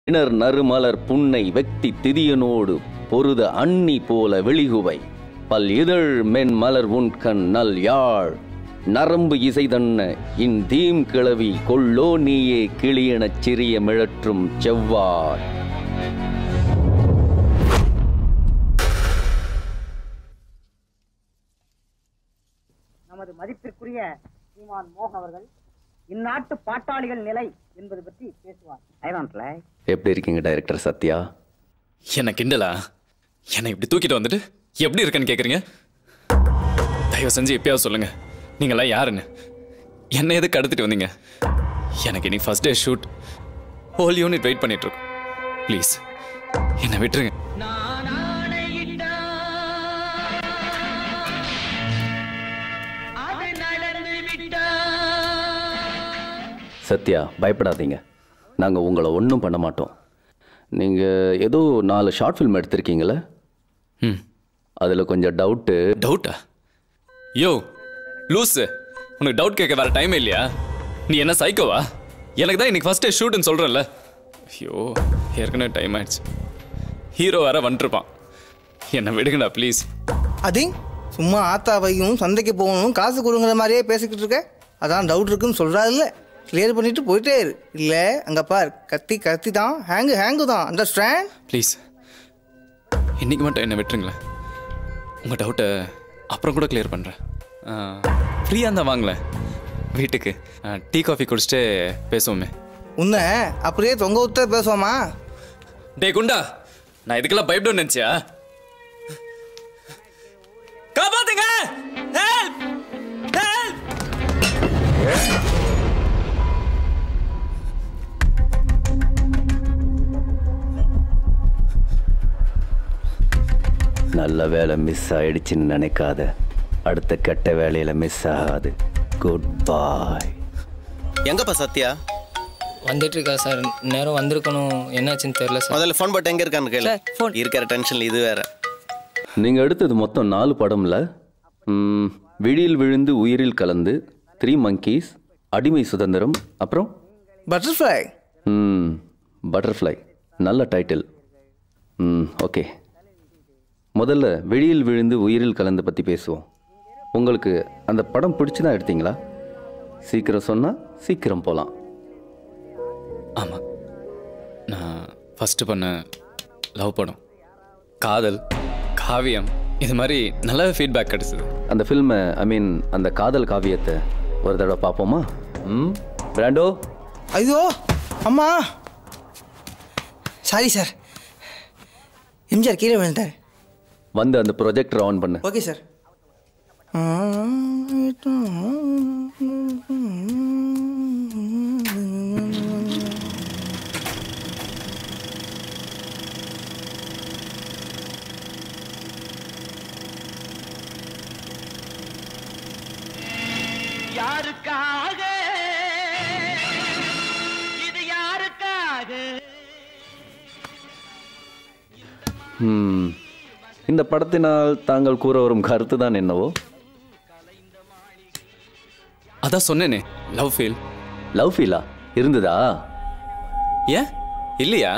இணர் நறுமலர் புன்னை வெக்தி திதியனோடு பொருத அன்னி போல வெளிகுவை பல் இதழ் மென் மலர் உண்கண் நல் யாழ் நரம்பு இசைதன்ன இந்தீம் கிளவி கொள்ளோ நீயே கிளியெனச் சிறிய மிழற்றும் செவ்வாய். நமது மதிப்பிற்குரிய ஸ்ரீமான் மோகன் அவர்கள் இந்நாட்டு பாட்டாளிகள் நிலை என்பது பற்றி பேசுவார். எப்படி இருக்கீங்க டைரக்டர் சத்யா? என்ன கிண்டலா? என்னை இப்படி தூக்கிட்டு வந்துட்டு எப்படி இருக்குன்னு கேட்குறீங்க? தயவு செஞ்சு எப்பயாவது சொல்லுங்க, நீங்களாம் யாருன்னு, என்ன எதுக்கு கடத்திட்டு வந்தீங்க? எனக்கு இன்னைக்கு first day shoot, whole unit wait பண்ணிட்டு இருக்கோம். ப்ளீஸ் என்னை விட்டுருங்க. சத்யா, பயப்படாதீங்க, நாங்கள் உங்களை ஒன்றும் பண்ண மாட்டோம். நீங்கள் ஏதோ 4 ஷார்ட் ஃபில்ம் எடுத்திருக்கீங்களே, அதில் கொஞ்சம் டவுட்டு. டவுட்டா? யோ லூஸு, உனக்கு டவுட் கேட்க வேற டைமே இல்லையா? நீ என்ன சைக்கோவா? எனக்கு தான் இன்னைக்கு ஃபர்ஸ்ட் டே ஷூட்டுன்னு சொல்கிறேன்ல. ஐயோ ஏற்கனவே டைம் ஆயிடுச்சு, ஹீரோ வேற வந்துருப்பான். என்னை விடுங்கடா ப்ளீஸ். அது சும்மா ஆத்தாவையும் சந்தைக்கு போகணும் காசு கொடுங்கிற மாதிரியே பேசிக்கிட்டு இருக்க. அதான் டவுட் இருக்குன்னு சொல்கிறாருல்ல, கிளியர் பண்ணிட்டு போயிட்டே இரு. இல்லை அங்கே பார், கத்தி தான் ஹேங்கு தான். அண்டர்ஸ்டாண்ட்? ப்ளீஸ் இன்னைக்கு மட்டும் என்னை விட்டுருங்களேன். உங்கள் டவுட்டை அப்புறம் கூட கிளியர் பண்ணுறேன். ஃப்ரீயாக இருந்தால் வாங்களேன் வீட்டுக்கு, டீ காஃபி குடிச்சிட்டு பேசுவோமே. உன்னை அப்படியே தொங்க விட்ட பேசுவோமா? டே குண்டா, நான் இதுக்கெல்லாம் பயப்படணும்னு நினச்சியா? காப்பாத்துங்க! ஹெல்ப்! ஹெல்ப்! நல்ல வேலை மிஸ் ஆயிடுச்சுன்னு நினைக்காத, அடுத்த கெட்ட வேலையில் மிஸ் ஆகாது. Good boy. எங்கப்பா சத்யா? வந்துட்டு இருக்கா சார், நேரம் வந்திருக்கணும், என்னாச்சுன்னு தெரியல சார். முதல்ல ஃபோன் போட்டு எங்கே இருக்கான்னு கேளு. இருக்கிற டென்ஷனில் இது வேற. நீங்கள் எடுத்தது மொத்தம் 4 படம்ல. விழியில் விழுந்து உயிரில் கலந்து, 3 monkeys, அடிமை சுதந்திரம், அப்புறம் பட்டர்ஃப்ளை. பட்டர்ஃப்ளை, நல்ல டைட்டில். ஓகே, முதல்ல வெளியில் விழுந்து உயிரில் கலந்து பற்றி பேசுவோம். உங்களுக்கு அந்த படம் பிடிச்சி தான் எடுத்தீங்களா? சீக்கிரம் சொன்னால் சீக்கிரம் போகலாம். ஆமாம், நான் ஃபஸ்ட்டு பண்ண லவ் படம், காதல், காவியம், இது மாதிரி நல்ல ஃபீட்பேக் கிடச்சிது. அந்த ஃபில்மை, ஐ மீன் அந்த காதல் காவியத்தை ஒரு தடவை பார்ப்போமா? பிராண்டோ. ஐயோ அம்மா, சாரி சார், எம்ஜிஆர் கீழே விழுந்தார். வந்து அந்த ப்ரொஜெக்டர் ஆன் பண்ணு. Okay sir. யாருக்காக இது யாருக்காக? இந்த படத்தினால் தாங்கள் கூற வரும் கருத்து தான் என்னவோ? அதான் சொன்னேனே, லவ் ஃபீல். லவ் ஃபீலா இருந்ததா? ஏன் இல்லையா?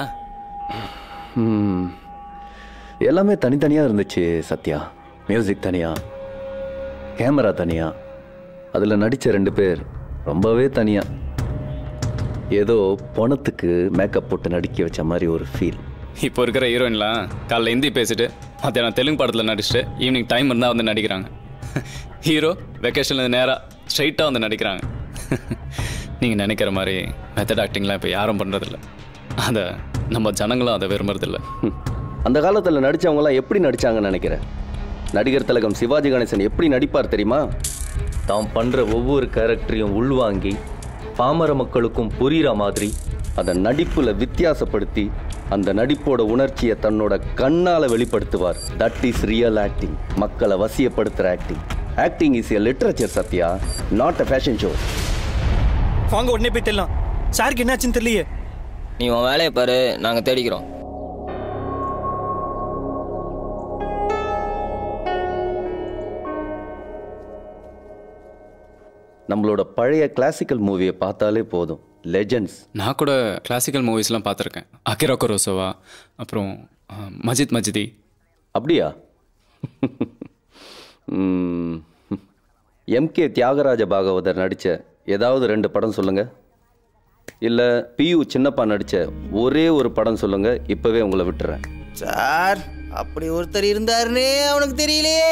எல்லாமே தனித்தனியாக இருந்துச்சு சத்யா. மியூசிக் தனியாக, கேமரா தனியாக, அதில் நடித்த 2 பேர் ரொம்பவே தனியாக. ஏதோ பணத்துக்கு மேக்கப் போட்டு நடிக்க வச்ச மாதிரி ஒரு ஃபீல். இப்போ இருக்கிற ஹீரோயின்லாம் காலைல ஹிந்தி பேசிட்டு மத்தியானம் தெலுங்கு படத்தில் நடிச்சுட்டு ஈவினிங் டைம் இருந்தால் வந்து நடிக்கிறாங்க. ஹீரோ வெக்கேஷனில் நேராக ஸ்ட்ரைட்டாக வந்து நடிக்கிறாங்க. நீங்கள் நினைக்கிற மாதிரி மெத்தட் ஆக்டிங்லாம் இப்போ யாரும் பண்ணுறதில்ல. அதை நம்ம ஜனங்களும் அதை விரும்புறதில்ல. அந்த காலத்தில் நடித்தவங்களாம் எப்படி நடித்தாங்கன்னு நினைக்கிறேன். நடிகர் திலகம் சிவாஜி கணேசன் எப்படி நடிப்பார் தெரியுமா? தாம் பண்ணுற ஒவ்வொரு கேரக்டரையும் உள்வாங்கி பாமர மக்களுக்கும் புரிகிற மாதிரி அதை நடிப்பில் வித்தியாசப்படுத்தி அந்த நடிப்போட உணர்ச்சியை தன்னோட கண்ணால் வெளிப்படுத்துவார். That is real acting. மக்களை வசியப்படுத்துகிற acting. Acting is a literature Sathya, not a fashion show. வாங்க உடனே போய் தெரியலாம். சாருக்கு என்னாச்சுன்னு தெரியலையே. நீ உன் வேலையை பாரு, நாங்கள் தேடிக்கிறோம். நம்மளோட பழைய கிளாசிக்கல் மூவியை பார்த்தாலே போதும், லெஜெண்ட்ஸ். நான் கூட கிளாசிக்கல் மூவிஸ்லாம் பார்த்துருக்கேன். அகிரா குரோசோவா, அப்புறம் மஜித் மஜிதி. அப்படியா? எம்கே தியாகராஜ பாகவதர் நடித்த ஏதாவது 2 படம் சொல்லுங்கள். இல்லை பியு சின்னப்பா நடித்த ஒரே ஒரு படம் சொல்லுங்கள். இப்போவே உங்களை விட்டுறேன். சார் அப்படி ஒருத்தர் இருந்தாருன்னே அவனுக்கு தெரியலையே.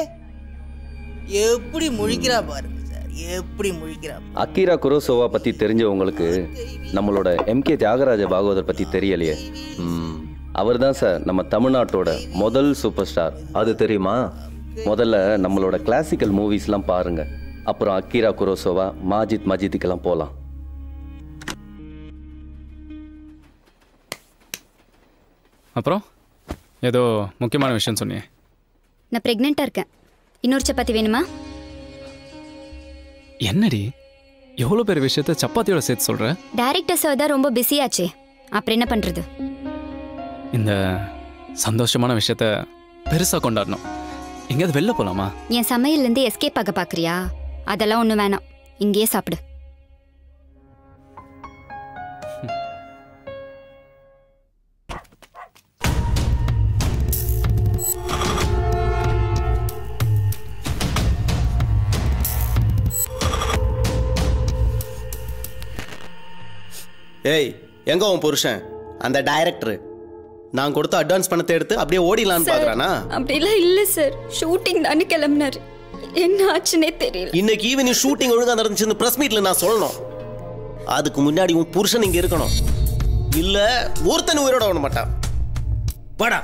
எப்படி முழிக்கிறா பாருங்க சார், எப்படி முழிக்கிறா. அகிரா குரோசோவா பற்றி தெரிஞ்சவங்களுக்கு நம்மளோட எம்கே தியாகராஜ பாகவதர் பற்றி தெரியலையே. அவர் தான் சார் நம்ம தமிழ்நாட்டோட முதல் சூப்பர் ஸ்டார். அது தெரியுமா? முதல்ல நம்மளோட கிளாசிக்கல் மூவிஸ்லாம் பாருங்க, அப்புறம் அகிரா குரோசோவா மாஜித் மஜித்துக்கெல்லாம் போகலாம். அப்புறம் ஏதோ முக்கியமான விஷயம் சொன்னியே. நான் ப்ரெக்னெண்ட்டாக இருக்கேன். இன்னொரு சப்பாத்தி வேணுமா? என்னடி எவ்வளோ பெரிய விஷயத்த சப்பாத்தியோட சேர்த்து சொல்கிற? டைரக்டர் சார் தான் ரொம்ப பிஸியாச்சே, அப்புறம் என்ன பண்ணுறது? இந்த சந்தோஷமான விஷயத்த பெருசாக கொண்டாடணும். எங்கேயாவது வெளில போகலாமா? என் சமையல்லேருந்து எஸ்கேப் ஆக பார்க்குறியா? அதெல்லாம் ஒன்றும் வேணாம், இங்கேயே சாப்பிடு. ஏய், எங்க உன் புருஷன்? அந்த டைரக்டர் நான் கொடுத்த அட்வான்ஸ் பணத்தை எடுத்து அப்படியே ஓடிடலான்னு பாக்குறானா? அப்படிலாம் இல்லை சார், ஷூட்டிங் தானே கிளம்புனாரு. என்ன ஆச்சுன்னே தெரியல. இன்னைக்கு ஈவினிங் ஷூட்டிங் ஒழுங்கா நடந்துச்சுன்னு பிரஸ் மீட்ல நான் சொல்லணும். அதுக்கு முன்னாடி உன் புருஷன் இங்க இருக்கணும், இல்ல ஒருத்தன் உயிரோட விட மாட்டான். வாடா.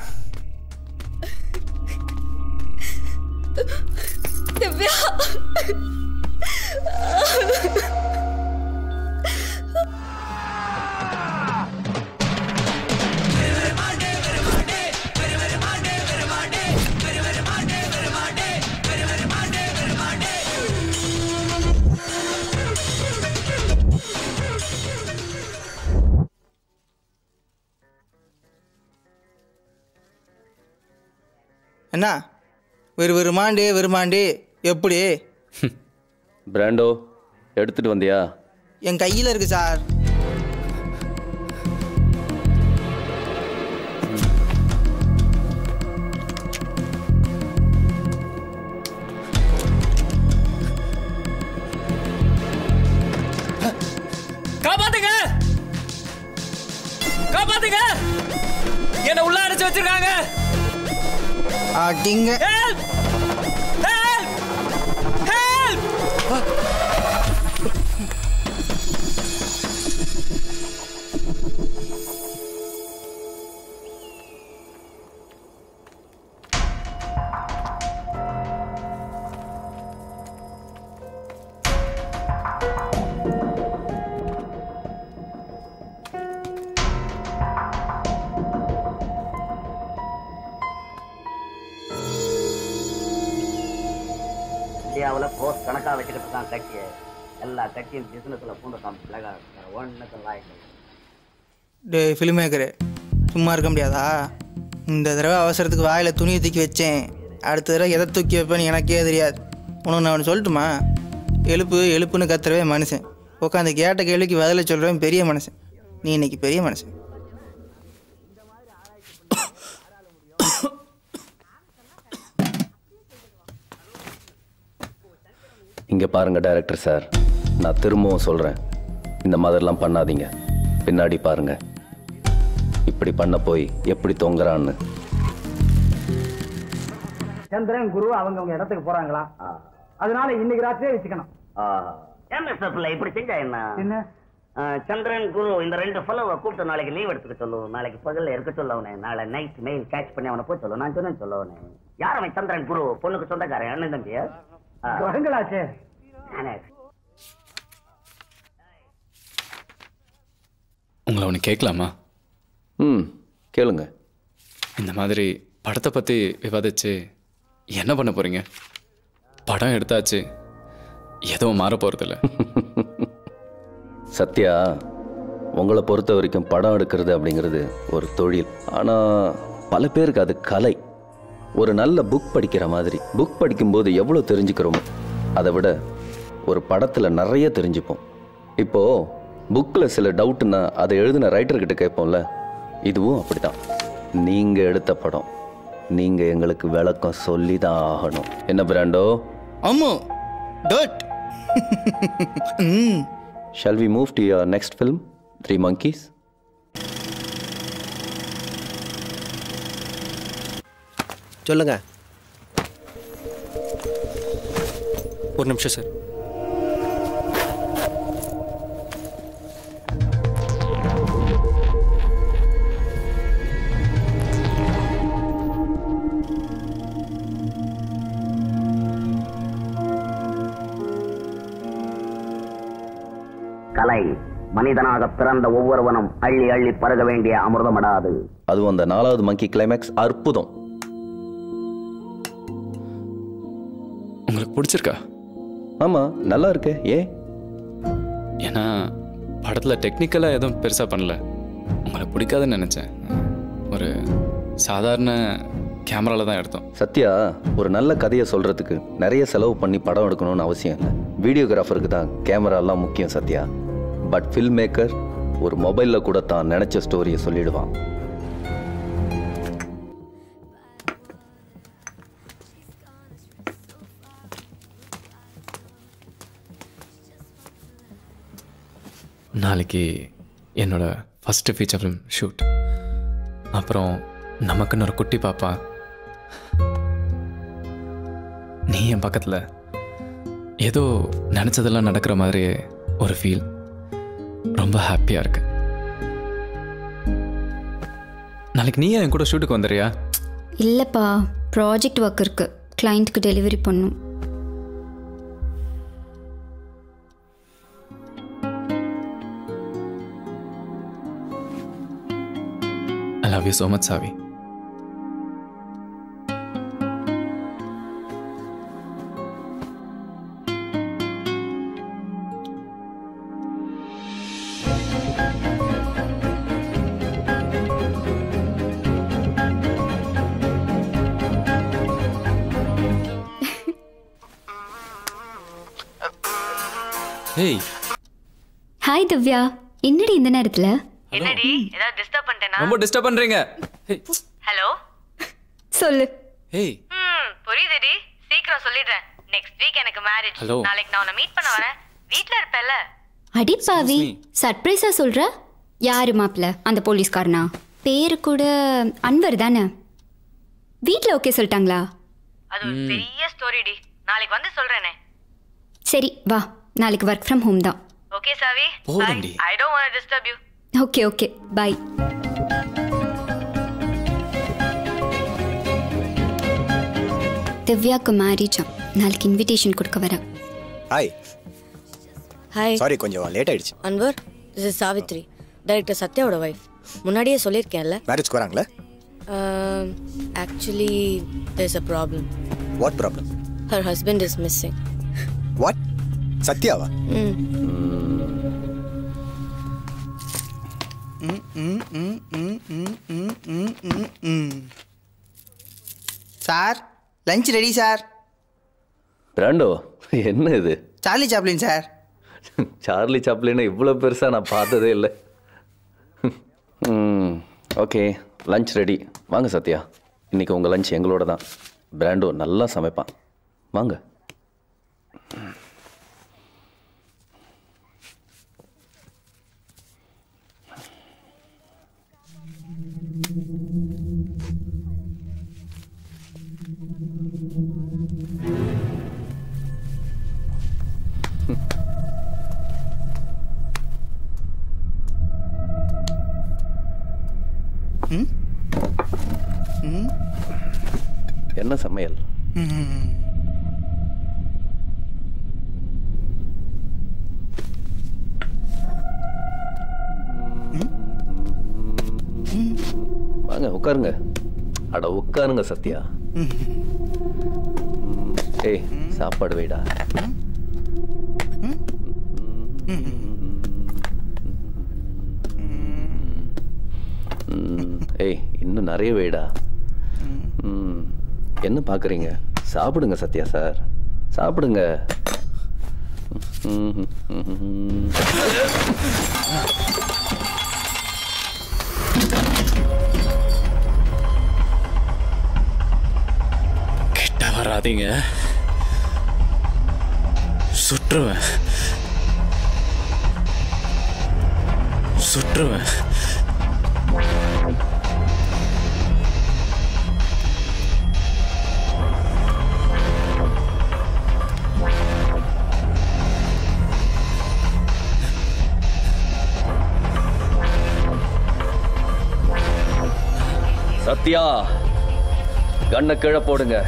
திவ்யா, என்ன வெறுமாண்டே எப்படி? பிராண்டோ எடுத்துட்டு வந்தியா? என் கையில் இருக்கு சார். காப்பாத்துங்க, காப்பாத்துங்க, என்ன உள்ள அடைச்சு வச்சிருக்காங்க. ஆட்டிங்க. இந்தியாவில் கோர்ஸ் கணக்காக வச்சுக்கிட்டு தான் கட்சியை எல்லா கட்சியும் பிசினஸ்ல பூந்துட்டான். ஒன்றுக்கு லாய்க்கு. டே ஃபிலிம் மேக்கரு, சும்மா இருக்க முடியாதா? இந்த தடவை அவசரத்துக்கு வாயில் துணியை தூக்கி வச்சேன். அடுத்த தடவை எதை தூக்கி வைப்பேன்னு எனக்கே தெரியாது. உனக்கு நான் ஒன்று சொல்லட்டுமா? எழுப்புன்னு கத்துறவே மனுஷன், உட்காந்து கேட்ட கேள்விக்கு பதில சொல்கிறவன் பெரிய மனுஷன். நீ இன்னைக்கு பெரிய மனுஷன். இங்கே பாருங்க டைரக்டர் சார், நான் திரும்பவும் சொல்கிறேன், இந்த மாதிரிலாம் பண்ணாதீங்க. பின்னாடி பாருங்க, இப்படி பண்ண போய் எப்படி தொங்குறான்னு. சந்திரன் குரு அவங்க இடத்துக்கு போறாங்களா? அதனால இன்னைக்கு ராத்திரியே வச்சுக்கணும். இப்படி செஞ்சா என்ன? சந்திரன் குரு இந்த 2 ஃபெலோவை கூப்பிட்டு நாளைக்கு லீவ் எடுத்துக்க சொல்லுவோம். நாளைக்கு பகல்ல இருக்க சொல்லவனே, நாளை நைட் மெயில் கேட்ச் பண்ணி அவனை போய் சொல்லுவோம். நான் சொன்னேன்னு சொல்லவனே. யார் அவன்? சந்திரன் குரு, பொண்ணுக்கு சொந்தக்காரன், அண்ணன் தம்பியா? வருங்களாச்சே. உங்களை ஒன்று கேட்கலாமா? கேளுங்க. இந்த மாதிரி படத்தை பற்றி விவாதிச்சு என்ன பண்ண போறீங்க? படம் எடுத்தாச்சு, எதுவும் மாற போகிறதில்ல. சத்யா, உங்களை பொறுத்த வரைக்கும் படம் எடுக்கிறது அப்படிங்கிறது ஒரு தொழில். ஆனால் பல பேருக்கு அது கலை. ஒரு நல்ல புக் படிக்கிற மாதிரி. புக் படிக்கும்போது எவ்வளோ தெரிஞ்சுக்கிறோமோ அதை விட ஒரு படத்தில் நிறைய தெரிஞ்சுப்போம். இப்போது புக்கில் சில டவுட்னா அதை எழுதின ரைட்டர்கிட்ட கேட்போம்ல, இதுவும் அப்படிதான். நீங்கள் எடுத்த படம் நீங்கள் எங்களுக்கு விளக்கம் சொல்லி தான் ஆகணும். என்ன பிராண்டோ? ஆமாம், டட். Shall we move to your next film, Three Monkeys? சொல்லுங்க. ஒரு நிமிஷம் சார். கலை மனிதனாக பிறந்த ஒவ்வொருவனும் அள்ளி அள்ளி பருக வேண்டிய அமிர்தமடாது. அதுவும் அந்த 4வது மங்கி கிளைமேக்ஸ் அற்புதம். உங்களுக்கு பிடிச்சிருக்கா? ஆமா, நல்லா இருக்கு. ஏன்? ஏன்னா படத்தில் டெக்னிக்கலாக எதுவும் பெருசாக பண்ணல. உங்களுக்கு பிடிக்காதுன்னு நினச்சேன். ஒரு சாதாரண கேமராவில் தான் எடுத்தோம். சத்யா, ஒரு நல்ல கதையை சொல்றதுக்கு நிறைய செலவு பண்ணி படம் எடுக்கணும்னு அவசியம் இல்லை. வீடியோகிராஃபருக்கு தான் கேமராலாம் முக்கியம் சத்யா. பட் ஃபில்ம் மேக்கர் ஒரு மொபைலில் கூட தான் நினைச்ச ஸ்டோரியை சொல்லிடுவான். நாளைக்கு என்னோட ஃபஸ்ட்டு ஃபீச்சர் ஃபிலிம் ஷூட். அப்புறம் நமக்குன்னு ஒரு குட்டி பாப்பா. நீ என் பக்கத்தில் ஏதோ நினச்சதெல்லாம் நடக்கிற மாதிரி ஒரு ஃபீல். ரொம்ப ஹாப்பியாக இருக்கு. நாளைக்கு நீ என் கூட ஷூட்டுக்கு வந்துடுறியா? இல்லைப்பா, ப்ராஜெக்ட் ஒர்க் இருக்கு, கிளைண்ட்டுக்கு டெலிவரி பண்ணும். I love you so much, Savi. Hey. Hi Divya, என்னடி இந்த நேரத்துல? என்னடி ஏதாவது டிஸ்டர்ப் பண்ணிட்டேனா? ரொம்ப டிஸ்டர்ப் பண்றீங்க. ஹலோ சொல்லு. ஏய். புரியுதுடி, சீக்கிரம் சொல்லிடுறேன். நெக்ஸ்ட் வீக் எனக்கு மேரேஜ். நாளைக்கு நான் உன்னை மீட் பண்ண வரேன். வீட்ல இருப்பேல்ல? அடி பாவி, சர்ப்ரைஸா சொல்ற? யாரு மாப்ள? அந்த போலீஸ்காரனா? பேரு கூட அன்வர் தானே? வீட்ல ஓகே சொல்லிட்டாங்களா? அது ஒரு பெரிய ஸ்டோரிடி. நாளைக்கு வந்து சொல்றேனே. சரி வா, நாளைக்கு ஒர்க் ஃப்ரம் ஹோம் தான். ஓகே சாவி, போடண்டி. I don't want to disturb you. Okay okay, bye. திவ்யாக்கு மேரேஜ், நாளைக்கு இன்விடேஷன் கொடுக்க வரேன். ஹாய். ஹாய். சாரி, கொஞ்சம் லேட் ஆயிடுச்சு. Anwar, this is Savithri, director சத்யாவோட வைஃப். முன்னாடியே சொல்லியிருக்கேன்ல. மேரேஜ்க்கு வராங்களா? Actually, there's a problem. What problem? Her husband is missing. What? சத்யாவா? Sir, lunch ready sir. Brando, என்ன இது? Charlie Chaplin sir. Charlie Chaplin இவ்வளோ பெருசாக நான் பார்த்ததே இல்லை. Okay, lunch ready. வாங்க சத்யா, இன்றைக்கி உங்கள் லஞ்ச் எங்களோட தான். பிராண்டோ நல்லா சமைப்பான், வாங்க. என்ன சமையல்? வாங்க உட்காருங்க. அட உட்காருங்க சத்யா. ஏய், சாப்பாடு வைடா. ஏய், இன்னும் நிறைய வைடா. என்ன பார்க்குறீங்க? சாப்பிடுங்க சத்யா சார், சாப்பிடுங்க. கிட்ட வராதீங்க, சுற்றுவேன் சுற்றுவேன். சத்யா, கண்ணை கீழே போடுங்க.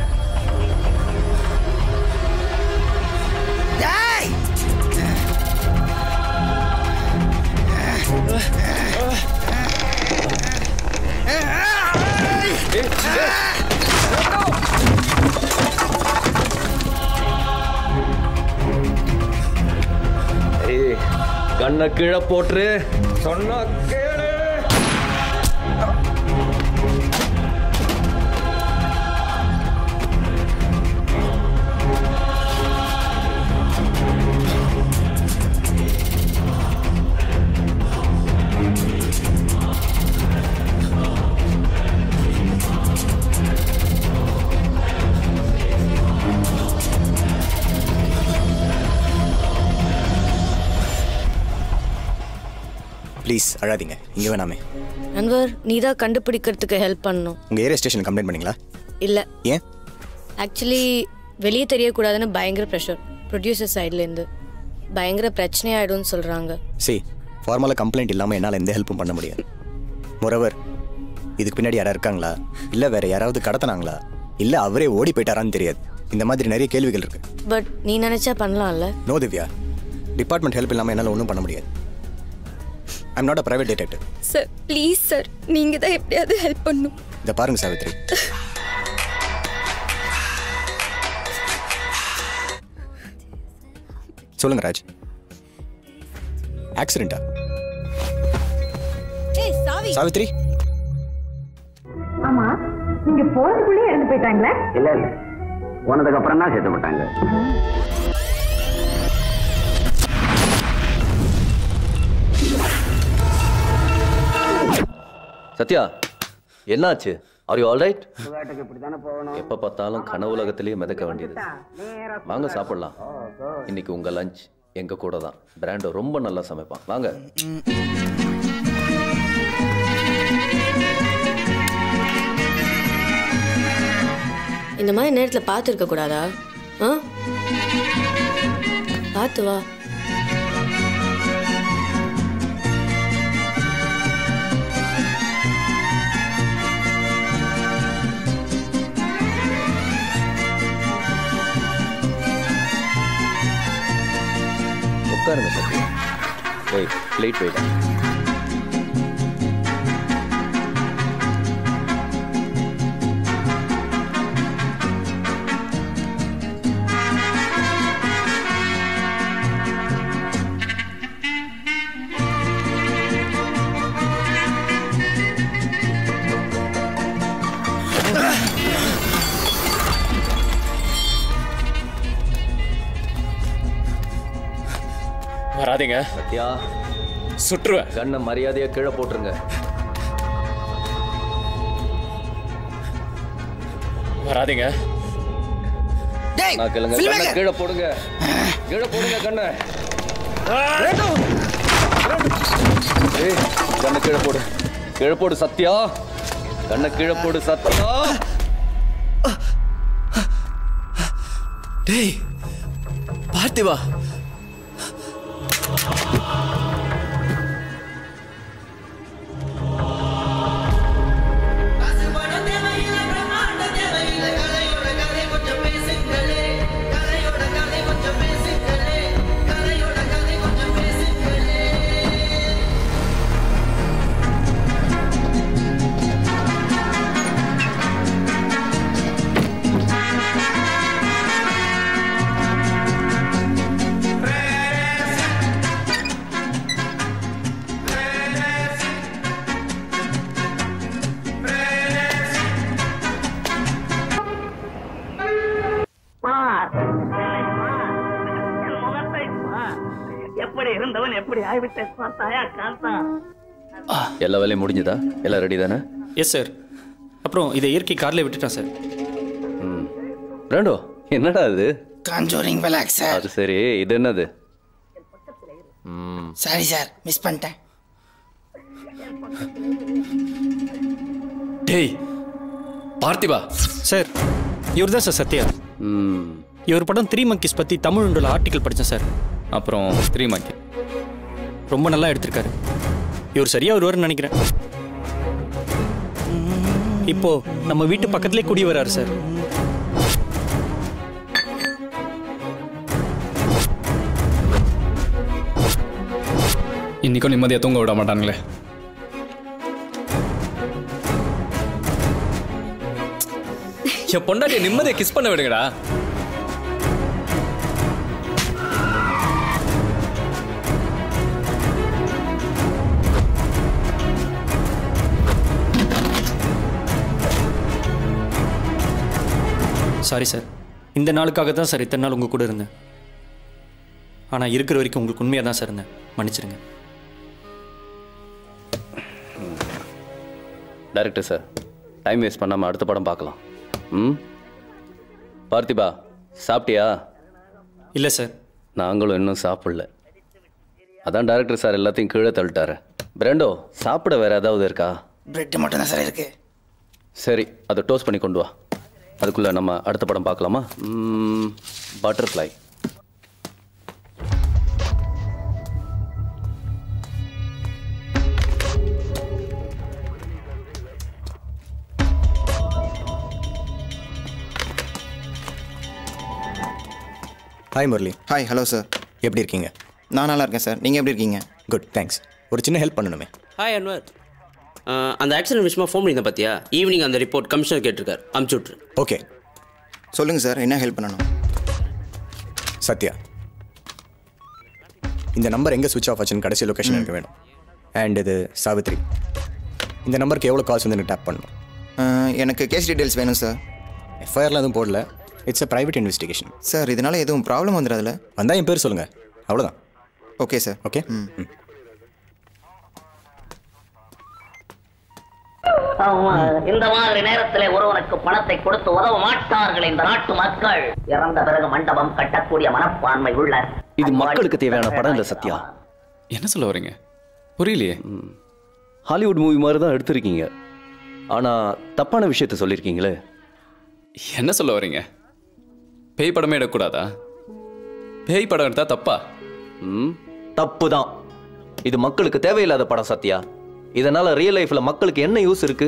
கண்ணை கீழே போட்டு சொன்னா கேளு. ப்ளீஸ் அழாதீங்க, இங்கே வேணாமே. அன்வர், நீ தான் கண்டுபிடிக்கிறதுக்கு ஹெல்ப் பண்ணணும். உங்கள் ஏரியா ஸ்டேஷன் கம்ப்ளைண்ட் பண்ணீங்களா? இல்லை. ஏன்? ஆக்சுவலி வெளியே தெரியக்கூடாதுன்னு பயங்கர ப்ரெஷர் ப்ரொடியூசர் சைட்லேருந்து. பயங்கர பிரச்சனையாயிடும்னு சொல்கிறாங்க. சரி, ஃபார்மலாக கம்ப்ளைண்ட் இல்லாமல் என்னால் எந்த ஹெல்ப்பும் பண்ண முடியாது. மொரவர், இதுக்கு பின்னாடி யாராவது இருக்காங்களா, இல்லை வேற யாராவது கடத்தினாங்களா, இல்லை அவரே ஓடி போயிட்டாரான்னு தெரியாது. இந்த மாதிரி நிறைய கேள்விகள் இருக்கு. பட் நீ நினச்சா பண்ணலாம்ல? நோ திவ்யா, டிபார்ட்மெண்ட் ஹெல்ப் இல்லாமல் என்னால் ஒன்றும் பண்ண முடியாது. I am not a private detective. Sir please sir, நீங்கள் தான் எப்படியாவது ஹெல்ப் பண்ணும். இதை பாருங்க சாவித்ரி, சொல்லுங்க ராஜ், ஆக்சிடென்ட்டா? சாவித்ரி, ஆமா, நீங்க போறதுக்குள்ளே இறந்து போயிட்டாங்களா? இல்ல இல்ல, போனதுக்கு அப்புறம் தான் சேர்த்து விட்டாங்க. சத்யா, என்னாச்சு? Are you all right? வேட்டைக்கு இப்படி தானே போகணும். எப்ப பார்த்தாலும் கனவு உலகத்திலேயே மிதக்க வேண்டியது. வாங்க சாப்பிடலாம். இன்னைக்கு உங்க லஞ்ச் எங்க கூட தான். பிராண்டோ ரொம்ப நல்லா சமைப்பான். வாங்க. இந்த மாதிரி நேரத்தில் பார்த்து இருக்க கூடாதா? பார்த்து வா. உட்காருங்க சத்யா. Wait, plate wait. வராதீங்க சத்யா, சுற்றுவேன். கண்ணை மரியாதையா கீழே போட்டுருங்க. வராதீங்க. நான் கேளுங்க, கண்ணை கீழே போடுங்க. கீழே போடுங்க கண்ணை. கண்ணை கீழே போடு. கீழே போடு சத்யா. கண்ணை கீழே போடு சத்யா. டேய் பார்த்திவா, எப்படி ஆகிவிட்டேன் பார்த்தாயா காந்தா? எல்லா வேலையும் முடிஞ்சதா? எல்லாம் ரெடி தானே? Yes sir. அப்புறம் இதை இயற்கை கார்ல விட்டுட்டேன் சார். ரெண்டோ என்னடா அது? Conjuring Valak sir. அது சரி, இது என்னது? சாரி சார், மிஸ் பண்ணிட்டேன். டேய் பார்த்திபா சார், இவர் தான் சார் சத்யா. இவர் படம் 3 Monkeys பற்றி தமிழ் ஆர்டிக்கல் படித்தேன் சார். அப்புறம் 3 Monkey ரொம்ப நல்லா எடுத்திருக்காரு. இவர் சரியா வருவார்னு நினைக்கிறேன். இப்போ நம்ம வீட்டு பக்கத்திலே குடி வராரு சார். இன்னைக்கும் நிம்மதியாக தூங்க விட மாட்டாங்களே. என் பொண்டாட்டியை நிம்மதியை கிஸ் பண்ண விடுங்கடா. சாரி சார், இந்த நாளுக்காக தான் சார் இத்தனை நாள் உங்கள் கூட இருந்தேன். ஆனால் இருக்கிற வரைக்கும் உங்களுக்கு உண்மையாக தான் சார் இருந்தேன். மன்னிச்சிருங்க. டைரக்டர் சார், டைம் வேஸ்ட் பண்ணாமல் அடுத்த படம் பார்க்கலாம். பார்த்திபா சாப்பிட்டியா? இல்லை சார், நாங்களும் இன்னும் சாப்பிடல. அதான் டைரக்டர் சார் எல்லாத்தையும் கீழே தள்ளிட்டாரு. பிரண்டோ, சாப்பிட வேற ஏதாவது இருக்கா? பிரெட் மட்டும் தான் சார் இருக்கு. சரி, அதை டோஸ்ட் பண்ணி கொண்டு வா. அதுக்குள்ள நம்ம அடுத்த படம் பார்க்கலாமா? Butterfly. Hi Murali. Hi. Hello sir. எப்படி இருக்கீங்க? நான் நல்லா இருக்கேன் சார். நீங்கள் எப்படி இருக்கீங்க? Good, thanks. ஒரு சின்ன ஹெல்ப் பண்ணணுமே. ஹாய் அன்வர். அந்த ஆக்சிடென்ட் விஷயமா ஃபோன் பண்ணியிருந்தேன் பார்த்தியா? ஈவினிங் அந்த ரிப்போர்ட் கமிஷனர் கேட்டிருக்காரு, அமுச்சு விட்ரு. ஓகே, சொல்லுங்கள் சார், என்ன ஹெல்ப் பண்ணணும்? சத்யா, இந்த நம்பர் எங்கே சுவிட்ச் ஆஃப் ஆச்சுன்னு கடைசி லொக்கேஷன் எனக்கு வேணும். அண்ட் இது சாவித்ரி. இந்த நம்பருக்கு எவ்வளோ கால்ஸ் வந்து எனக்கு டேப் பண்ணணும். எனக்கு கேஸ் டீட்டெயில்ஸ் வேணும் சார். எஃப்ஐஆர்லாம் எதுவும் போடல. It's a private investigation. Sir, இதனால் எதுவும் ப்ராப்ளம் வந்துடாதுல? வந்தால் என் பேர் சொல்லுங்கள், அவ்வளோதான். Okay sir. ஓகே. இந்த மாதிரி நேரத்தில் ஒருவனுக்கு பணத்தை கொடுத்து உதவ மாட்டார்கள் இந்த நாட்டு மக்கள். இறந்த பிறகு மண்டபம் கட்டக்கூடிய மனப்பான்மை உள்ள இது மக்களுக்கு தேவையான படம் இல்லை சத்யா. என்ன சொல்ல வரீங்க? புரியலையே. ஹாலிவுட் மூவி மாதிரி தான் எடுத்திருக்கீங்க, ஆனால் தப்பான விஷயத்த சொல்லியிருக்கீங்களே. என்ன சொல்ல வரீங்க? பேய் படமே எடுக்கக்கூடாதா? பேய் படம் எடுத்தா தப்பா? தப்பு தான். இது மக்களுக்கு தேவையில்லாத படம் சத்யா. இதனால ரியல் லைஃப்ல மக்களுக்கு என்ன யூஸ் இருக்கு?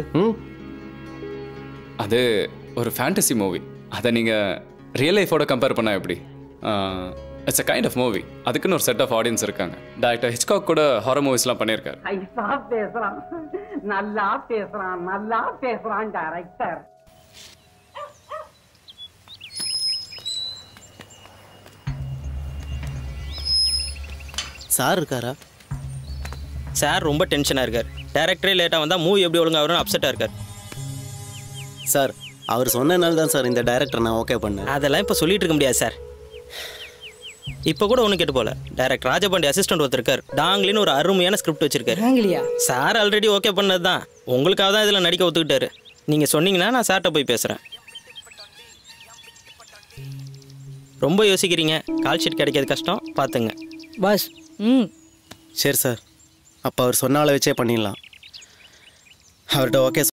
அது ஒரு ஃபேண்டசி மூவி. அதை நீங்க ரியல் லைஃபோட கம்பேர் பண்ணா எப்படி? It's a kind of movie. அதுக்குன்னு ஒரு செட் ஆஃப் ஆடியன்ஸ் இருக்காங்க. டைரக்டர் ஹிச்காக் கூட ஹாரர் மூவிஸ்லாம் பண்ணியிருக்காரு. நல்லா பேசுறான் டைரக்டர். சார் இருக்காரா? சார் ரொம்ப டென்ஷனாக இருக்கார். டேரக்டரே லேட்டாக வந்தால் மூவி எப்படி ஒழுங்காக வரும்னு அப்செட்டாக இருக்கார். சார், அவர் சொன்னனால தான் சார் இந்த டைரக்டர் நான் ஓகே பண்ணேன். அதெல்லாம் இப்போ சொல்லிட்டு இருக்க முடியாது சார். இப்போ கூட ஒன்றும் கேட்டு போல. டைரக்டர் ராஜபாண்டி அசிஸ்டன்ட் ஒருத்தருக்கார். டாங்லின்னு ஒரு அருமையான ஸ்கிரிப்ட் வச்சிருக்காரு. சார் ஆல்ரெடி ஓகே பண்ணது தான். உங்களுக்காக தான் இதில் நடிக்க ஒத்துக்கிட்டாரு. நீங்கள் சொன்னீங்கன்னா நான் சார்கிட்ட போய் பேசுகிறேன். ரொம்ப யோசிக்கிறீங்க. கால் ஷீட் கிடைக்கிறது கஷ்டம், பார்த்துங்க பாஸ். சரி சார், அப்போ அவர் சொன்ன ஆளை வச்சே பண்ணிடலாம். அவர்கிட்ட ஓகே